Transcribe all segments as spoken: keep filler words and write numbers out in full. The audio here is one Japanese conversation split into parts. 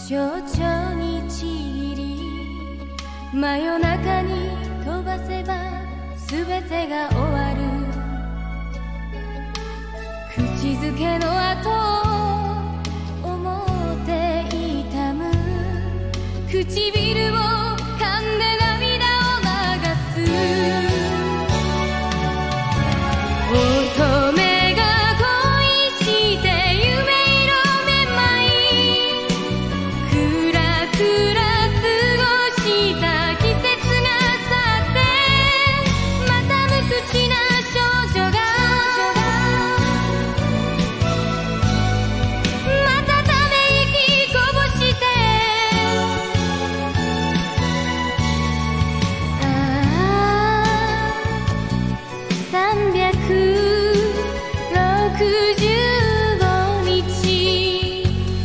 蝶々にちぎり真夜中に飛ばせば全てが終わる。口づけの後を思って痛む唇を噛んで涙を流す。乙女が恋して夢色めまいくらくら過ごした季節が去ってまた無口な少女がまたため息こぼしてああさんびゃくろくじゅうごにち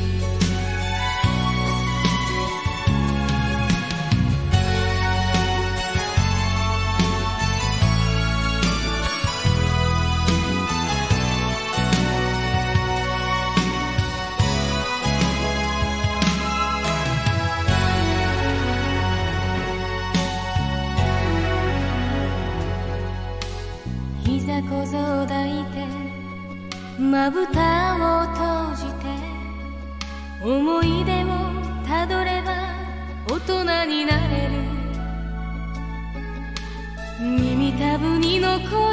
膝小僧抱いてまぶたを閉じて思い出をたどれば大人になれる。耳たぶに残る